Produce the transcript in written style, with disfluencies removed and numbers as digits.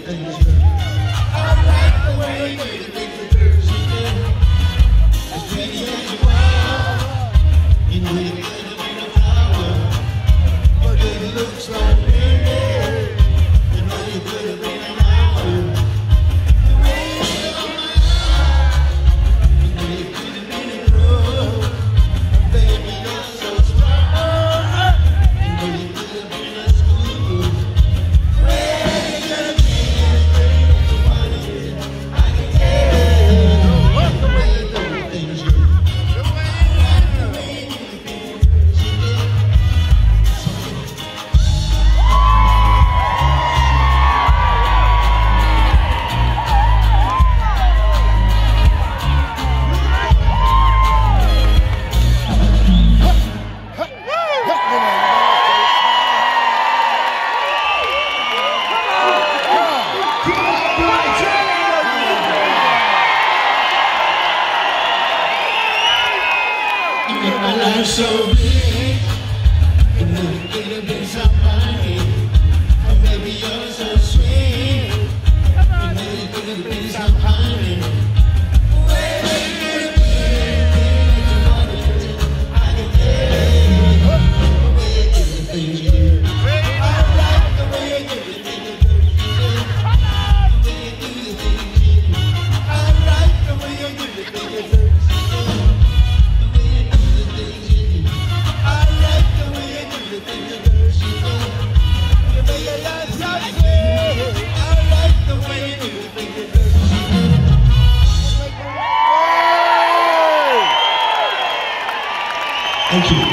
My life's so big, and then it could have been somebody. Or maybe you're so sweet, and then it could have been somebody. I can tell the way you do the things you do. I like the way you do the things you do. The way you do the things you do. I like the way you do the things you do. Thank you.